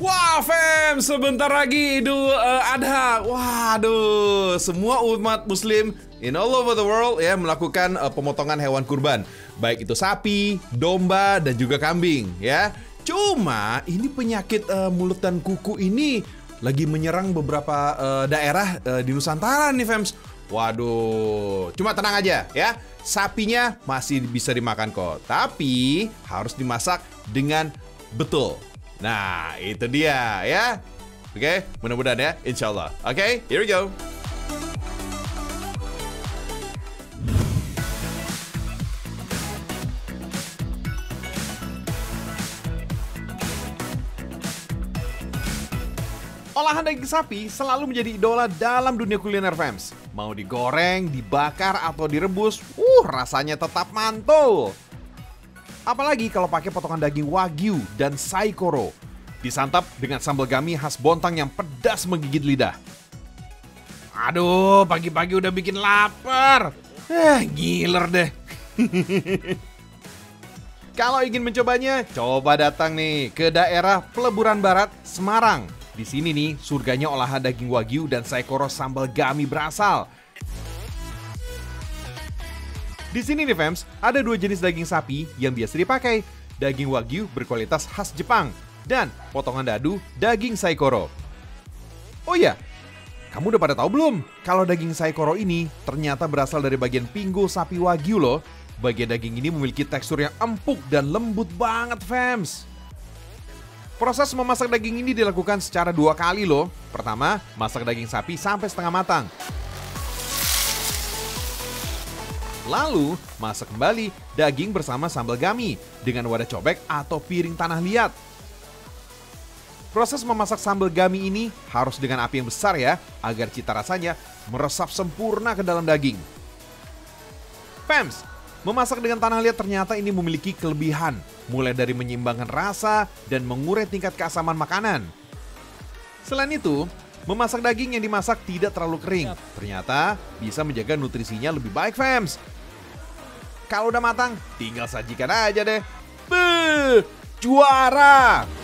Wah, fam, sebentar lagi Idul Adha. Waduh, semua umat muslim in all over the world ya melakukan pemotongan hewan kurban. Baik itu sapi, domba, dan juga kambing ya. Cuma ini penyakit mulut dan kuku ini lagi menyerang beberapa daerah di Nusantara nih, fams. Waduh, cuma tenang aja ya. Sapinya masih bisa dimakan kok, tapi harus dimasak dengan betul. Nah, itu dia ya. Oke, mudah-mudahan ya, insya Allah. Oke, here we go. Olahan daging sapi selalu menjadi idola dalam dunia kuliner, fams. Mau digoreng, dibakar, atau direbus, rasanya tetap mantul. Apalagi kalau pakai potongan daging wagyu dan saikoro. Disantap dengan sambal gami khas Bontang yang pedas menggigit lidah. Aduh, pagi-pagi udah bikin lapar. Giler deh. Kalau ingin mencobanya, coba datang nih ke daerah Peleburan Barat, Semarang. Di sini nih, surganya olahan daging wagyu dan saikoro sambal gami berasal. Di sini nih, fams, ada dua jenis daging sapi yang biasa dipakai. Daging wagyu berkualitas khas Jepang dan potongan dadu daging saikoro. Oh iya, kamu udah pada tahu belum kalau daging saikoro ini ternyata berasal dari bagian pinggul sapi wagyu loh. Bagian daging ini memiliki tekstur yang empuk dan lembut banget, fams. Proses memasak daging ini dilakukan secara 2 kali loh. Pertama, masak daging sapi sampai setengah matang. Lalu, masak kembali daging bersama sambal gami dengan wadah cobek atau piring tanah liat. Proses memasak sambal gami ini harus dengan api yang besar ya, agar cita rasanya meresap sempurna ke dalam daging. Fams, memasak dengan tanah liat ternyata ini memiliki kelebihan, mulai dari menyeimbangkan rasa dan mengurai tingkat keasaman makanan. Selain itu, memasak daging yang dimasak tidak terlalu kering. Ternyata bisa menjaga nutrisinya lebih baik, fams. Kalau udah matang, tinggal sajikan aja deh. Juara!